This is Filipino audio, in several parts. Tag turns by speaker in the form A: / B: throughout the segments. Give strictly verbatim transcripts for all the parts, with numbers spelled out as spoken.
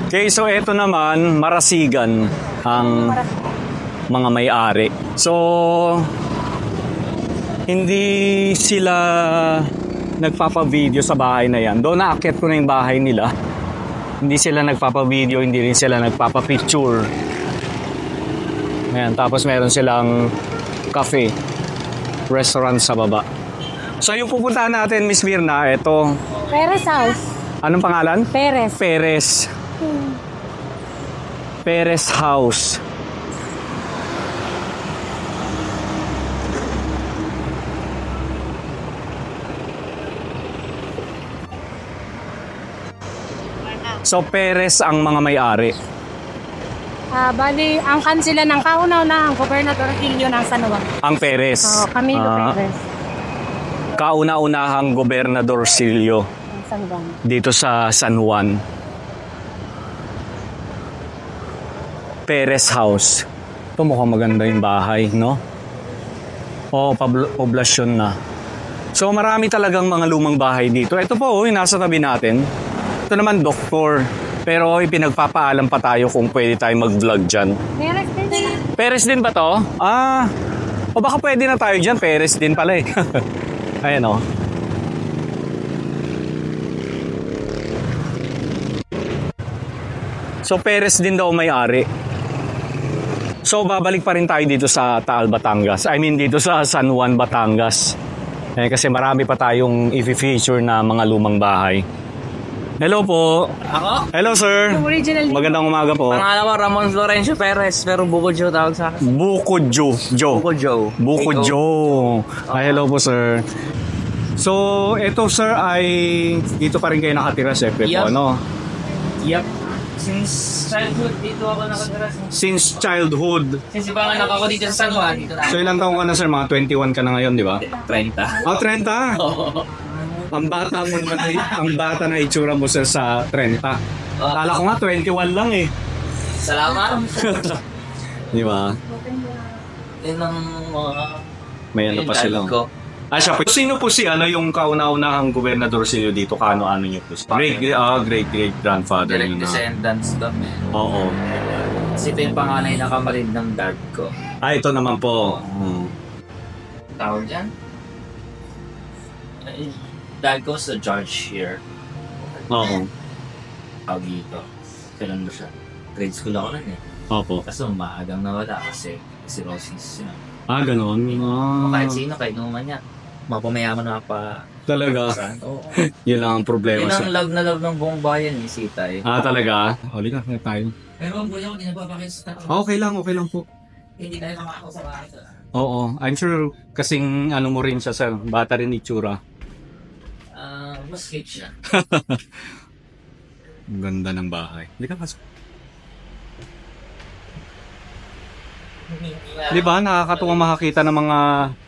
A: Okay, so eto naman, Marasigan ang mga may-ari. So, hindi sila nagpapa-video sa bahay na yan. Doon naakyat ko na yung bahay nila. Hindi sila nagpapa-video, hindi rin sila nagpapa-picture. Ayan, tapos meron silang cafe, restaurant sa baba. So yung pupuntahan natin, Miss Mirna, ito.
B: Perez House.
A: Anong pangalan?
B: Perez.
A: Perez.
B: Hmm.
A: Perez House. So Perez ang mga may-ari.
B: Ah, bali, ang kansila ng kauna-una, ang Gobernador Hilio ng San Juan.
A: Ang Perez.
B: Oo, Camilo
A: Ah,
B: Perez.
A: Kauna-unahang Gobernador Silio
B: Ng San Juan.
A: dito sa San Juan. Perez House. Ito mukhang maganda yung bahay, no? Oo, pabl- poblasyon na. So marami talagang mga lumang bahay dito. Ito po, oh, yung nasa tabi natin. Ito naman, doktor. Pero ipinagpapaalam pa tayo kung pwede tayo mag-vlog dyan.
B: Perez din.
A: Perez din ba to? Ah, o baka pwede na tayo dyan. Perez din pala eh. Ayan o. So Perez din daw may-ari. So babalik pa rin tayo dito sa Taal, Batangas. I mean dito sa San Juan, Batangas. Eh, kasi marami pa tayong i-feature na mga lumang bahay. Hello po.
C: Ako?
A: Hello sir.
B: Yung original.
A: Magandang umaga po.
C: Pangalan ko Ramon Florencio Perez, pero Buko Joe tawag sa akin.
A: Buko Joe. Joe.
C: Buko Joe.
A: Buko
C: Ikaw?
A: Joe. Ay, hello po sir. So, eto sir ay dito pa rin kayo nakatira sa F P
C: Yup.
A: O, no?
C: Yep. Since childhood, dito ako nakatira.
A: Since childhood.
C: Since ipanganak ako dito sa San Juan, dito na.
A: So, ilang taong ka na sir? Mga twenty-one ka na ngayon, di ba?
C: thirty.
A: Ah, thirty?
C: Oo.
A: Ang bata mo naman, ay- ang bata na itsura mo sir sa thirty.
C: Oh.
A: Kala ko nga twenty-one lang eh.
C: Salamat.
A: Di ba?
C: Yun ang mga...
A: May ano
C: yun
A: pa sila.
C: dad ko.
A: Ah, siya po. Sino po si ano yung kauna-unahang gobernador silyo dito? Kaano-ano niyo po? Great, ah, great, great grandfather
C: Direct
A: niyo na.
C: descendants kami.
A: Oo.
C: Kasi ito yung panganay na kamarin ng dad ko.
A: Ah, ito naman po. Hmm.
C: Tawag dyan? Eh, Dad ko was a judge here.
A: Oo.
C: Tawag dito. Kailan mo siya? Grade school ako nun eh.
A: Opo.
C: Kaso maagang nawala kasi cirrhosis yun.
A: Ah, ganoon. Ah.
C: Kahit sino, kahit naman niya. Mapamayaman na pa.
A: Talaga.
C: Oo.
A: Yun lang ang problema
C: Yun ang
A: sa...
C: love na love ng buong bayan ni Sitay.
A: Ah, talaga? Huli ka, kaya tayo.
C: Pero ang buhay ako, hindi napapakit sa tao.
A: Okay lang, okay lang po.
C: Hindi tayo makakaw sa bahay.
A: Oo, I'm sure kasing ano mo rin siya, sir. Bata rin itsura.
C: Ah, mas cute siya.
A: Ang ganda ng bahay. Hindi ka pasok. Di ba, nakakatuwa makakita ng mga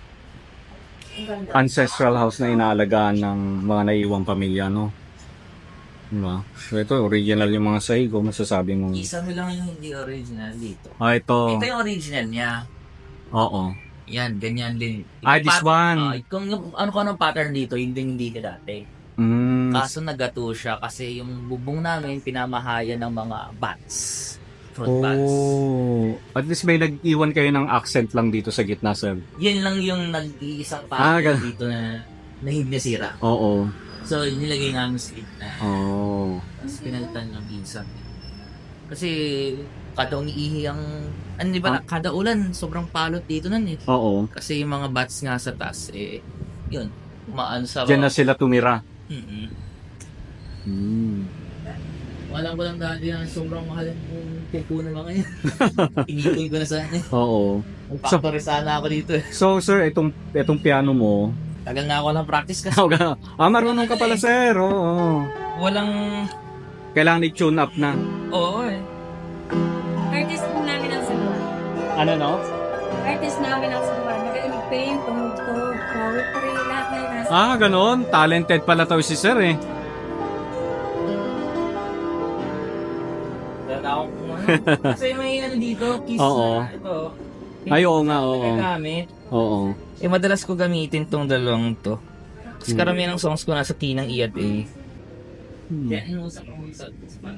A: ancestral house na inaalagaan ng mga naiiwang pamilya, no? Di ba? So ito, original yung mga sahig ko, masasabi mong...
C: Isa mo lang yung hindi original dito.
A: Ah, ito.
C: Ito yung original niya.
A: Oo.
C: Yan, ganyan din.
A: Ah, this one.
C: Ah, kung yung, ano ka ng pattern dito, hindi hindi ka dati.
A: Mm.
C: Kaso nagato siya kasi yung bubong namin pinamahayan ng mga bats. Fruit bats.
A: Oh. At least may nag-iwan kayo ng accent lang dito sa gitna, sir.
C: Yan lang yung nag-iisang
A: Ah,
C: pattern
A: gan-
C: dito na nahig nasira.
A: Oo.
C: So, nilagay namin sa gitna.
A: Oo.
C: Tapos pinalitan ng isang. Kasi kada umiihi ang... Ano di ba, kada ulan, sobrang palot dito nun eh.
A: Oo.
C: Kasi yung mga bats nga sa taas, eh, yun, umaan sa...
A: Diyan na sila tumira.
C: Mm-mm.
A: Mm.
C: Walang walang dati na sobrang mahal yung pupunan mga yan. Initoy ko na sana eh.
A: Oo.
C: Factory sana ako dito eh.
A: So, sir, itong, itong piano mo,
C: Tagal na ako ng practice kasi
A: ah, marunong ka pala, sir. Oo.
C: walang...
A: Kailangan i-tune up na.
C: Oo eh.
B: Artist po namin ang San Juan.
A: Ano, no?
B: Artist namin ang San Juan. Magaling mag-paint, tumugtog, poetry, lahat na yun. nasa-
A: Ah, ganon. Talented pala to si sir, eh.
C: Wala na akong kung ano. Kasi may ano dito, kiss
A: Oo.
C: na ito.
A: Ay, oo nga, oo.
C: Nagagamit.
A: Oo.
C: Eh, madalas ko gamitin tong dalawang to. Kasi
A: Hmm.
C: karamihan ng songs ko nasa key ng E at A.
A: Hmm.
C: Kaya inuusap ako sa sa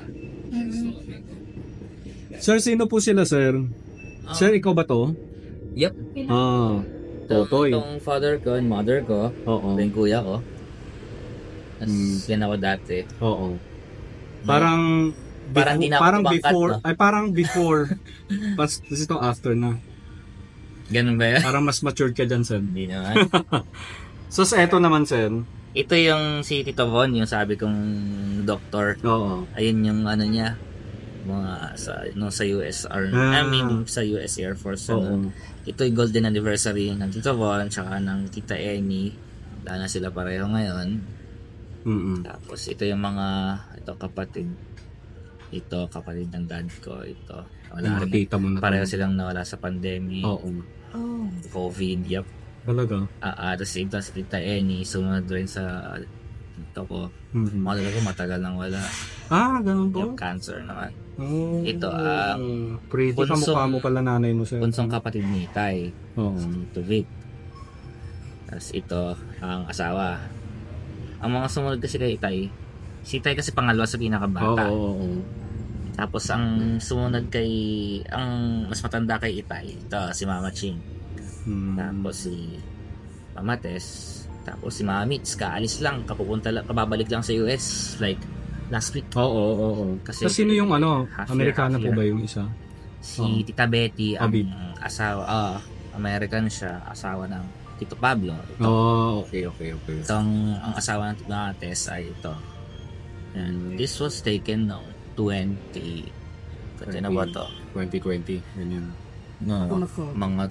A: Sir, sino po sila, sir?
C: Ah.
A: Sir, ikaw ba to?
C: Yep.
A: Ah,
C: Itong,
A: Totoy.
C: itong father ko and mother ko.
A: Oo.
C: Ito yung kuya ko. Tapos
A: Hmm.
C: yan ako dati.
A: Oo. Parang
C: Parang di na ako
A: parang
C: tumangkat,
A: before,
C: no?
A: ay parang before. Pas kasi ito after na.
C: Ganun ba yan?
A: Parang mas matured ka dyan, sir.
C: Hindi naman.
A: So, sa eto naman, sir.
C: Ito yung si Tito Von, yung sabi kong doktor.
A: Oo.
C: Ayun yung ano niya. Mga sa, no, sa U S R.
A: Ah.
C: I mean, sa U S Air Force.
A: Oo.
C: Ano. Ito yung golden anniversary ng Tito Von, tsaka ng Tita Amy. Wala na sila pareho ngayon.
A: Mm-mm.
C: Tapos ito yung mga, ito kapatid. Ito kapatid ng dad ko. Ito. Wala rin.
A: Nakita mo na.
C: Pareho silang nawala sa pandemic.
A: Oo.
B: Oh.
C: COVID, yup.
A: Talaga.
C: Ah, ah, tapos ito si Tita Eni, sumunod rin sa ito ko.
A: Mm-hmm.
C: Mga talaga matagal nang wala.
A: Ah, ganun po.
C: Yung cancer naman.
A: Oh.
C: Ito, ah,
A: pretty ka
C: punsong-
A: mukha mo pala nanay mo, sir.
C: Punsong kapatid ni Tay,
A: Oo.
C: si Tito Vic. Tapos ito, ang asawa. Ang mga sumunod kasi kay Tay, si Tay kasi pangalawa sa
A: Oo,
C: pinakabata.
A: oo, oo.
C: Tapos ang sumunod kay, ang mas matanda kay Itay, ito si Mama Ching.
A: Hmm.
C: Tapos si Mama Tess. Tapos si Mama Mitz, kaalis lang, kapupunta lang, kababalik lang sa U S like last week.
A: Oo, oo, oo.
C: Kasi-
A: Kasi sino yung ano,
C: Half year,
A: Amerikana
C: half
A: po
C: year.
A: ba yung isa?
C: Si
A: Oo.
C: Tita Betty, ang
A: Abib.
C: asawa, ah, American siya, asawa ng Tito Pablo. Ito,
A: Oh, okay, okay, okay.
C: itong, ang asawa ng Mama Tess ay ito. And this was taken no, twenty, pati na ba to?
A: twenty twenty, ganyan.
C: No, mga,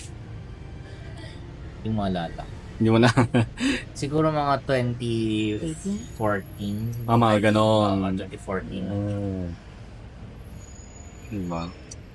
C: yung malala.
A: Hindi mo na.
C: Siguro mga twenty fourteen.
A: Ah, mga ganon.
C: Mga twenty fourteen.
A: Oh. Diba?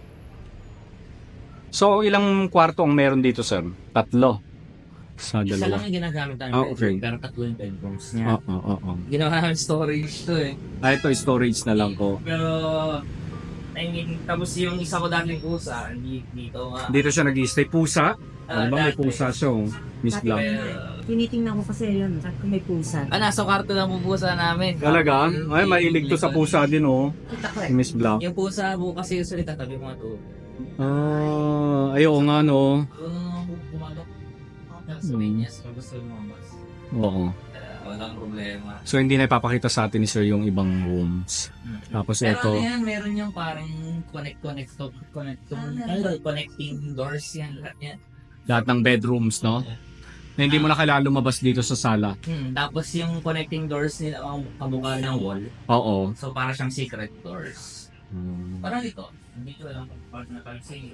A: So, ilang kwarto ang meron dito, sir? Tatlo. Sa
C: Isa lang
A: dalawa.
C: yung ginagamit namin.
A: Ah, okay.
C: Pero tatlo yung bedrooms niya.
A: Oo, oo, oo.
C: Ginawa namin storage to eh.
A: Ah, ito, storage na lang ko.
C: Pero, I mean, tapos yung isa ko dating pusa, hindi dito nga.
A: Dito siya nag-stay. Pusa?
C: Ah,
A: Ano ba? May
C: dati.
A: pusa siya, oh. Miss Blanc.
C: Pero,
B: Tinitingnan ko kasi yun, sabi ko may pusa.
C: ah, nasa kwarto lang po pusa namin.
A: Talaga? Ay, mailig to sa pusa din, oh.
B: Kita ko
A: Si Miss Blanc.
C: Yung pusa po kasi usually tatabi mo ito.
A: Ah, ay, oo nga, no.
C: Kung pumalok, sa menyas, pag gusto lumabas.
A: Oo.
C: Uh, walang problema.
A: So, hindi na ipapakita sa atin ni sir yung ibang rooms. Tapos
C: Pero
A: ito,
C: ano yan, meron yung parang connect-connect to, connect to, ano, connecting doors yan, lahat yan.
A: lahat ng bedrooms, no? Na hindi mo na kailangan lumabas dito sa sala.
C: Hmm, tapos yung connecting doors nila, ang kamukha ng wall,
A: Oo.
C: so para siyang secret doors.
A: Hmm.
C: Parang dito, dito lang pag napansin.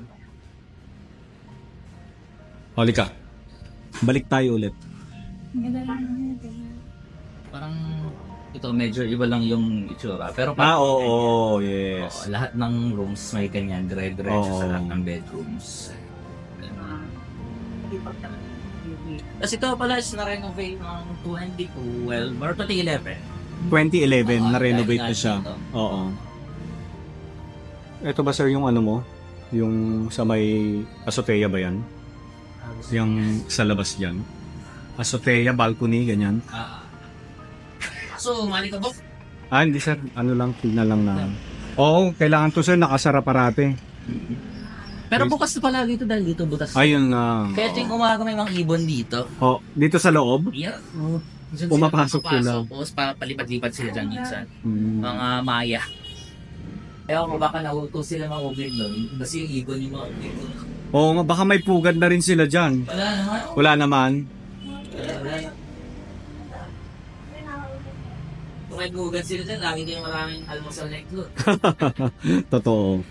A: Halika. Balik tayo ulit.
C: Parang ito medyo iba lang yung itsura, pero
A: Ah,
C: parang
A: oo,
C: Oo,
A: yes.
C: lahat ng rooms may ganyan, dire-diretso
A: Oo.
C: sa lahat ng bedrooms. Tapos ito pala is na-renovate ng twenty twelve or twenty eleven.
A: twenty eleven,
C: Oo,
A: na-renovate
C: dahil
A: na siya.
C: dito.
A: Oo. Ito ba sir yung ano mo? Yung sa may azotea ba yan? Yung sa labas dyan? Azotea, balcony, ganyan.
C: Ah. So, mali ka ba?
A: Ah, hindi sir. Ano lang, tignan lang na. Oo, kailangan to sir, nakasara parate.
C: Pero bukas na pala dito dahil dito butas.
A: Ayun na.
C: Kaya tuwing umaga may mga ibon dito.
A: Oh, dito sa loob?
C: Yeah.
A: Oh.
C: Diyan
A: Pumapasok
C: sila.
A: sila.
C: Tapos pa, palipat-lipat sila dyan minsan.
A: Hmm.
C: Mga maya. Ewan ko baka nauto sila mga ubig nun. Kasi yung ibon yung mga ubig nun.
A: Oo nga, baka may pugad na rin sila dyan.
C: Wala naman.
A: Wala naman.
C: Wala, wala. Kung may bugad sila dyan, lagi kayong maraming almusal na iklot.
A: Totoo.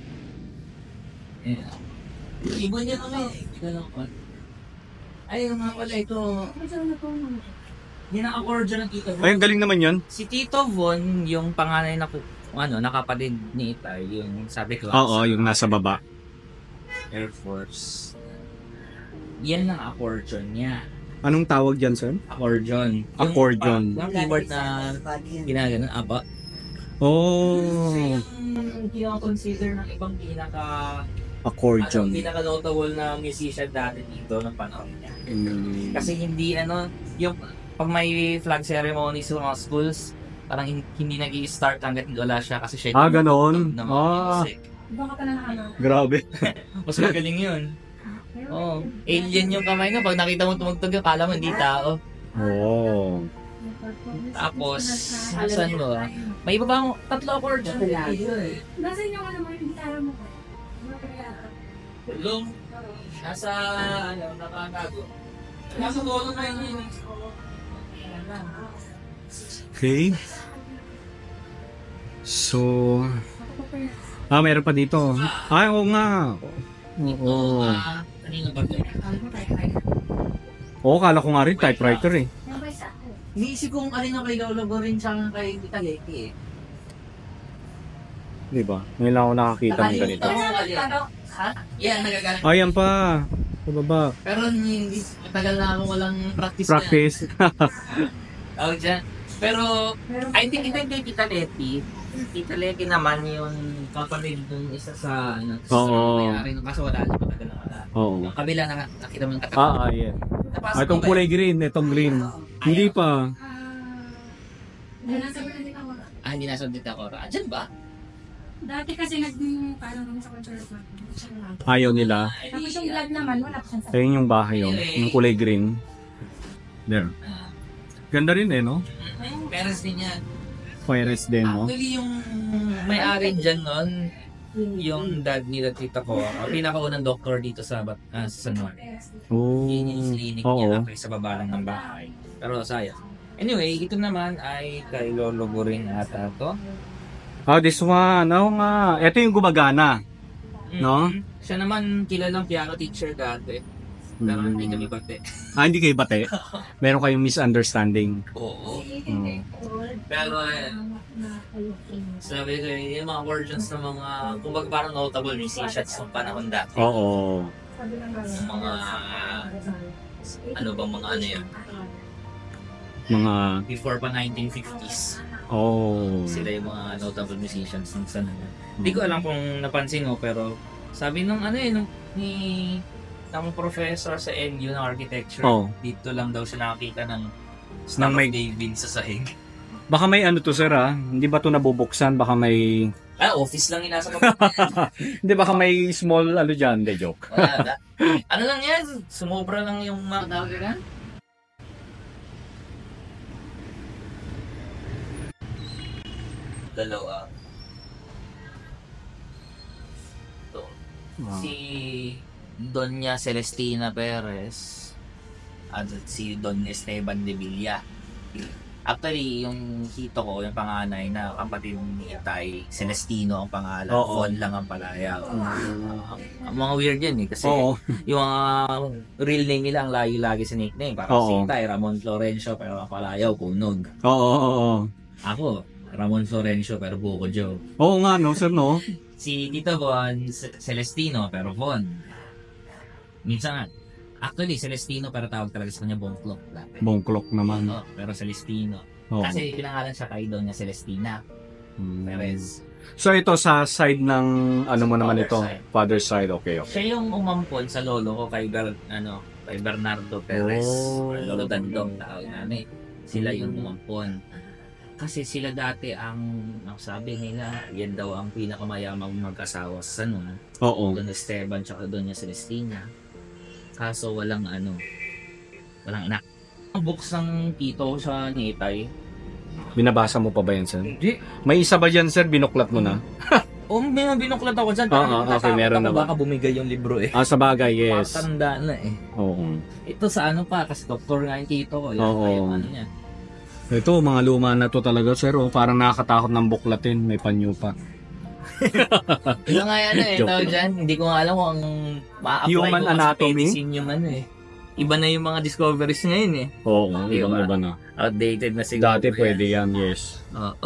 C: Yeah. Ibon niya kami. Ganun ko. Ay, yung nga pala ito. Yan ang accordion ng Tito Von.
A: Ay, ang galing naman yan.
C: Si Tito Von, yung panganay na ku- ano, nakapatid ni Itay, yung sabi ko.
A: Oo, yung nasa baba.
C: Air Force. Yan ang accordion niya.
A: Anong tawag dyan, sir?
C: Accordion. Yung,
A: Accordion.
C: ah, yung keyboard na ginagano, apa.
A: Oh,
C: Yung kinakonsider ng ibang pinaka
A: accordion.
C: ano, pinaka notable na musician dati dito ng panahon niya.
A: Mm.
C: Kasi hindi ano, yung pag may flag ceremony sa mga schools, parang hin- hindi nag-i-start hanggat wala siya kasi siya
A: Ah, ganon?
C: ng mga
A: Ah.
C: music.
B: Baka ka na ano.
A: Grabe.
C: Mas magaling yun. Oh, alien yung kamay na. Pag nakita mo tumugtog, akala mo hindi tao.
A: Oo.
C: Tapos, saan mo? ah? May iba bang tatlo chords?
B: Nasaan yung ano mo yung gitara mo?
C: Long. Nasa, ano, nakakago. Nasa dulo na yun.
A: Okay. So, ah, meron pa dito. Ah, oo nga. Oo.
C: Ah, kanina ba ito?
A: Oo, kala ko nga rin typewriter eh.
C: Iniisip kong alin na kay Lolo rin siya kay Vitaleti eh.
A: Di ba? Ngayon lang ako nakakita ng ganito.
C: Nakalimutan ko alin. Ha? Yan, nagagamit.
A: Ayan pa. Sa baba.
C: Pero hindi, matagal na ako walang practice,
A: Practice.
C: na. Tawag dyan. Pero, I think ito yung kay Vitaleti. Vitaleti naman yung kapatid dun isa sa, ano, sa
A: Oo.
C: may-ari. Kaso wala na, matagal na wala.
A: Oo.
C: Yung kabila na nakita mo yung katawan.
A: Ah, ah, yeah.
C: Napasok
A: Ah, itong
C: mo ba
A: kulay green. Itong green. Hindi pa.
C: Ah, hindi nasa dito ako. Andyan ba?
B: Dati kasi nag parang sa concert na.
A: Ayaw nila.
B: Tapos yung vlog naman, wala pa siyang
A: Ayun yung bahay oh. Yung kulay green. There. Ganda rin eh, no?
C: Parents din yan.
A: Forest din, no?
C: Actually, yung may-ari dyan nun, yung dad nila tita ko, ang pinakaunang doktor dito sa, Bat- ah, sa San Juan.
A: Oh.
C: Yun yung clinic
A: Oo.
C: niya actually sa baba lang ng bahay. Pero sayang. Anyway, ito naman ay kay Lolo Guring ata to.
A: Oh, this one. Oo nga. Ito yung gumagana. No?
C: Mhm. Siya naman kilalang piano teacher dati. Pero
A: Mm.
C: hindi kami bate.
A: Ah, hindi kayo bate? Meron kayong misunderstanding.
C: Oo.
A: Hmm.
C: Pero eh, sabi ko eh, yung mga versions ng mga, kumbaga parang notable musicians ng panahon dati.
A: Oo.
C: Yung mga, ano bang mga ano yun?
A: Mga,
C: Before pa nineteen fifties.
A: oh.
C: Sila yung mga notable musicians ng sana. Hindi ko alam kung napansin mo, pero sabi nung ano eh, nung, ni ng professor sa N U ng architecture,
A: Oh.
C: dito lang daw siya nakakita ng
A: Nang
C: Star
A: may-
C: of David sa sahig.
A: Baka may ano to, sir, ah. Hindi ba to nabubuksan? Baka may...
C: Ah, office lang yung nasa kapatid.
A: Hindi, baka may small, ano dyan. Hindi, joke.
C: Wala na. Ano lang yan? Sumobra lang yung mga tawag na. Dalawa. Ito.
A: Ah.
C: Si Doña Celestina Perez at si Don Esteban de Villa. Actually, yung tito ko, yung panganay na kapatid ni Itay, Celestino ang pangalan,
A: Oo.
C: Von lang ang palaya. Ang mga weird yan eh, kasi
A: Oo.
C: yung uh, real name nila ang layo lagi sa nickname. Parang
A: Oo.
C: si Itay, Ramon Florencio, pero ang palayaw, Kunog.
A: Oo, oo, oo.
C: Ako, Ramon Florencio, pero Buko Joe.
A: Oo nga, no, sir, no?
C: Si Tito Von, C- Celestino, pero Von. Minsan nga, actually, Celestino, pero tawag talaga sa kanya Bongklok. dati.
A: Bongklok naman.
C: Oo, pero Celestino.
A: Oo.
C: Kasi pinangalan siya kay Doña Celestina
A: Hmm.
C: Perez.
A: So, ito sa side ng, ano mo naman
C: Father
A: ito?
C: side.
A: Father side, okay, okay.
C: Siya yung umampon sa lolo ko kay, Ber, ano, kay Bernardo Perez.
A: Oh.
C: Or Lolo Dandong, tawag namin. Sila yung umampon. Kasi sila dati ang, ang sabi nila, yan daw ang pinakamayamang mag-asawa sa San Juan.
A: Oo.
C: Don Esteban tsaka Doña Celestina. Kaso walang ano, walang anak. Ang books ng tito ko sa Nitay.
A: Binabasa mo pa ba yan, sir?
C: Hindi.
A: May isa ba yan, sir? Binuklat mo na?
C: O, may mga binuklat ako dyan.
A: Oo, okay,
C: Natatakot
A: meron
C: ako,
A: na ba?
C: Baka bumigay yung libro eh.
A: Ah, sa bagay, yes.
C: Matanda na eh.
A: Oo.
C: Ito sa ano pa, kasi doktor nga yung tito ko. Yan
A: Oo.
C: pa yung ano niya.
A: Ito, mga luma na to talaga, sir. Oh. Parang nakakatakot ng buklatin. May panyo pa.
C: Ito nga yan eh,
A: Joke
C: tawag
A: lang.
C: dyan. Hindi ko nga alam kung ang ma-apply
A: Human
C: ko kasi
A: anatomy?
C: medicine yung ano eh. Iba na yung mga discoveries ngayon eh.
A: Oo,
C: Di
A: ibang
C: ba?
A: iba na.
C: Outdated na siguro.
A: Dati
C: yan.
A: pwede yan, yes.
C: Oo.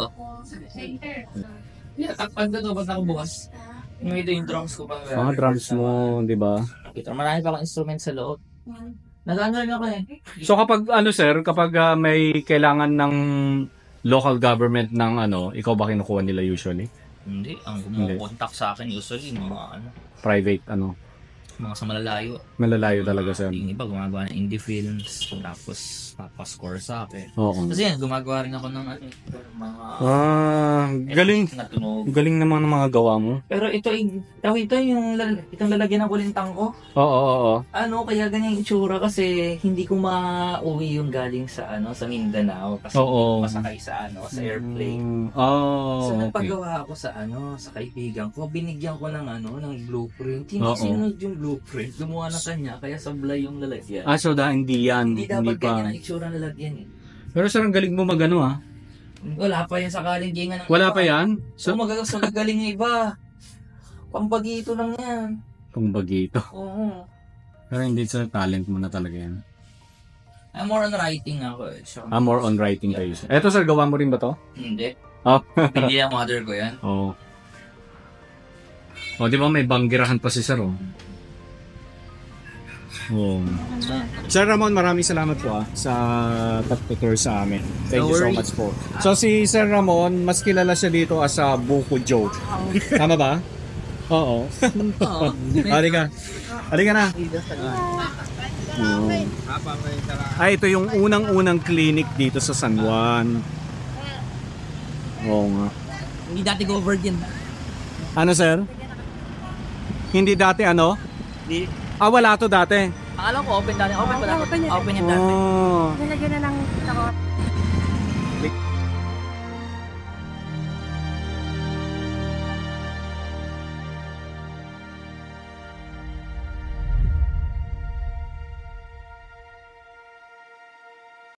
C: Yeah, takpan ko to pag ako bukas. Yung ito yung drums ko pa.
A: Mga drums mo, di ba?
C: Ito, marami pa akong instrument sa loob. Nag-ano rin ako eh.
A: So kapag ano, sir, kapag ah, may kailangan ng local government ng ano, ikaw ba kinukuha nila usually?
C: Hindi, ang kumukontak sa akin usually mga ano.
A: Private, ano?
C: mga sa malalayo.
A: Malalayo talaga, sir.
C: Yung iba gumagawa ng indie films, tapos papascore sa akin.
A: Oo.
C: Kasi yan, gumagawa rin ako ng ano, mga
A: Ah, galing.
C: na tunog.
A: Galing naman ng mga gawa mo.
C: Pero ito, tawag ito yung lal- itong lalagyan ng kulintang ko.
A: Oo, oo, oo.
C: Ano, kaya ganyan yung itsura kasi hindi ko ma-uwi yung galing sa ano sa Mindanao kasi
A: Oo.
C: masakay sa ano sa airplane.
A: Mm, Oh,
C: So
A: okay.
C: nagpagawa ako sa ano sa kaibigan ko, binigyan ko ng ano ng blueprint. Hindi
A: Oo.
C: sinunod yung blueprint, gumawa na kanya kaya sablay yung lalagyan.
A: Ah, so da, hindi yan.
C: Hindi dapat ganyan ang itsura ng lalagyan eh.
A: Pero sir, ang galing mo magano ah.
C: Wala pa yan sa kalingingan ng
A: Wala
C: iba.
A: pa yan?
C: So
A: So,
C: magagas magagaling ng iba. Pambagito lang yan.
A: kung bagito.
C: Oo.
A: Pero hindi sa talent mo na talaga yan.
C: I'm more on writing ako eh. So,
A: Ah, more on writing kayo. Eto sir, gawa mo rin ba to?
C: Hindi.
A: Oh.
C: Hindi ang mother ko yan.
A: Oo. Oh. Oh, di ba may banggirahan pa si sir oh. Oh. Sir Ramon, maraming salamat po ah sa pag-tutor sa amin. Thank
C: No
A: you so
C: worries.
A: much po. So si Sir Ramon, mas kilala siya dito as a Buko Joe. Tama ba? Oo.
C: Oo.
A: Halika. Halika na. Oh. Ay, ito yung unang-unang clinic dito sa San Juan. Oo nga.
C: Hindi dati covered yun.
A: Ano sir? Hindi dati ano?
C: Hindi.
A: Ah, wala to dati.
C: Akala ko open dati. Open pala.
B: Oo, open yun.
C: Open yan dati.
A: Oh.
B: Nilagyan na ng takot.